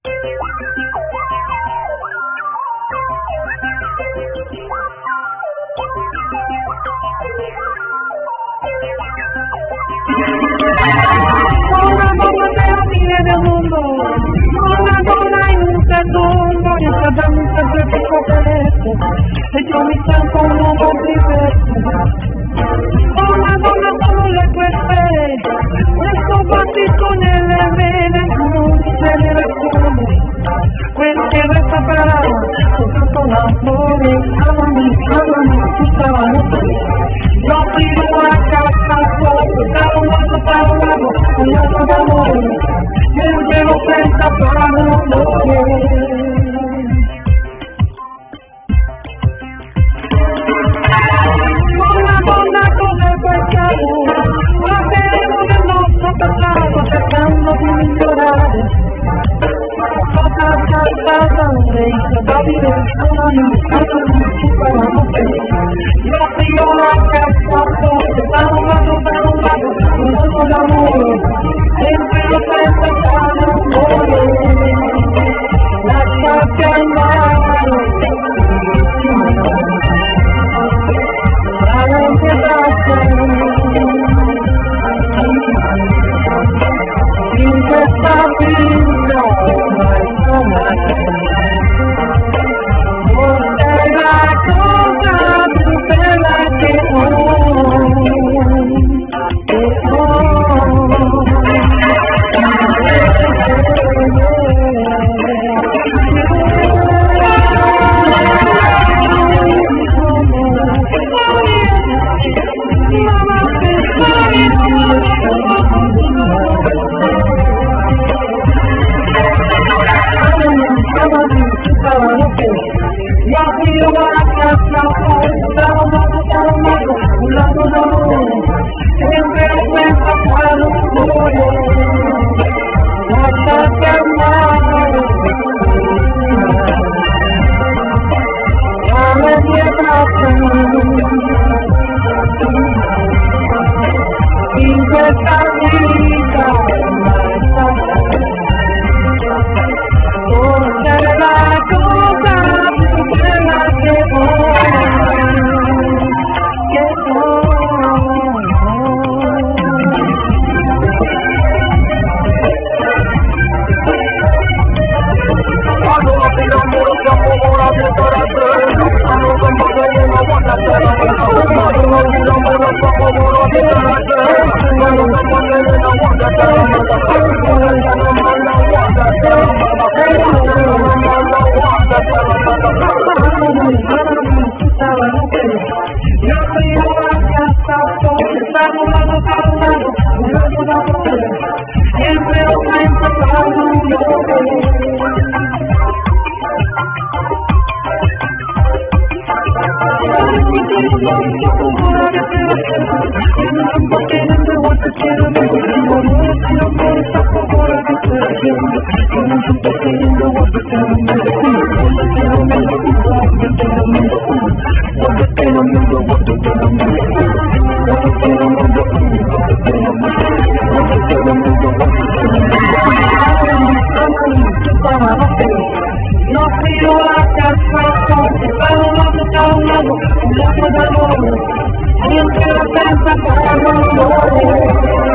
Una donna della fine del mondo, una donna in un secondo, io sta dando sempre più coperto, e io mi sento un uomo diverso. Una donna con le queste, questo battito nelle vene, non se ne risponde, quel che resta per soltanto l'amore, amami, tutta la notte. Io prima una cassa sotto, da un lato d'amore, che il vero senza parole. Una donna come quest'uomo, la pena del nostro passato, cercando di migliorare. Cosa saltata, improbabile, amami, tutta la notte. Io prima una cassa sotto, da un lato d'amore, che il vero senza parole. Lasciati andare. In questa vita forse è la cosa più bella che ho. Io fino a casa da un lato d'amore, sempre senza parole, lasciati andare, alle mie braccia, in questa vita, forse è la cosa più bella che no fino a casa da un lato d'amore, siempre senza parole.